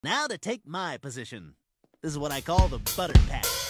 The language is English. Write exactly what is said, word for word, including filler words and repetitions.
Now to take my position. This is what I call the butter patch.